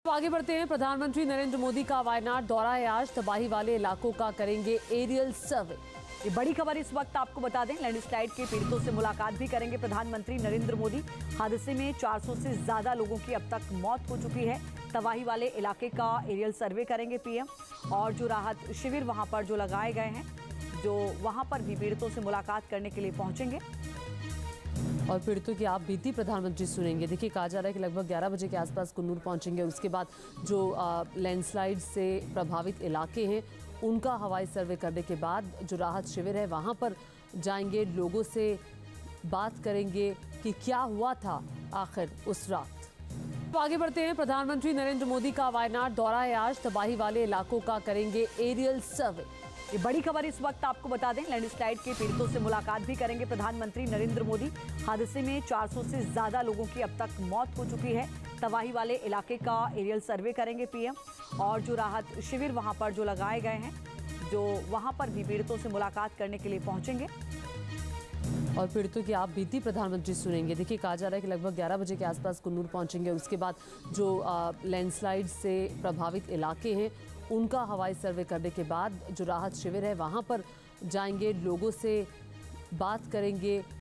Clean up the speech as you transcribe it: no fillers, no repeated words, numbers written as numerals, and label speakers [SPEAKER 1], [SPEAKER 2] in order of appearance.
[SPEAKER 1] आगे बढ़ते हैं। प्रधानमंत्री नरेंद्र मोदी का वायनाड दौरा है आज। तबाही वाले इलाकों का करेंगे एरियल सर्वे।
[SPEAKER 2] ये बड़ी खबर इस वक्त आपको बता दें, लैंडस्लाइड के पीड़ितों से मुलाकात भी करेंगे प्रधानमंत्री नरेंद्र मोदी। हादसे में 400 से ज्यादा लोगों की अब तक मौत हो चुकी है। तबाही वाले इलाके का एरियल सर्वे करेंगे पीएम, और जो राहत शिविर वहां पर जो लगाए गए हैं, जो वहां पर भी पीड़ितों से मुलाकात करने के लिए पहुंचेंगे
[SPEAKER 1] और पीड़ितों की आप बीती प्रधानमंत्री सुनेंगे। देखिए, कहा जा रहा है कि लगभग 11 बजे के आसपास कुन्नूर पहुंचेंगे। उसके बाद जो लैंडस्लाइड से प्रभावित इलाके हैं उनका हवाई सर्वे करने के बाद जो राहत शिविर है वहां पर जाएंगे, लोगों से बात करेंगे कि क्या हुआ था आखिर उस रात। आगे बढ़ते हैं। प्रधानमंत्री नरेंद्र मोदी का वायनाड दौरा है आज। तबाही वाले इलाकों का करेंगे एरियल सर्वे।
[SPEAKER 2] ये बड़ी खबर इस वक्त आपको बता दें, लैंडस्लाइड के पीड़ितों से मुलाकात भी करेंगे प्रधानमंत्री नरेंद्र मोदी। हादसे में 400 से ज्यादा लोगों की अब तक मौत हो चुकी है। तबाही वाले इलाके का एरियल सर्वे करेंगे पीएम, और जो राहत शिविर वहां पर जो लगाए गए हैं, जो वहां पर भी पीड़ितों से मुलाकात करने के लिए पहुंचेंगे
[SPEAKER 1] और पीड़ितों की आप बीती प्रधानमंत्री सुनेंगे। देखिए, कहा जा रहा है कि लगभग 11 बजे के आसपास कुन्नूर पहुंचेंगे। उसके बाद जो लैंडस्लाइड से प्रभावित इलाके हैं उनका हवाई सर्वे करने के बाद जो राहत शिविर है वहां पर जाएंगे, लोगों से बात करेंगे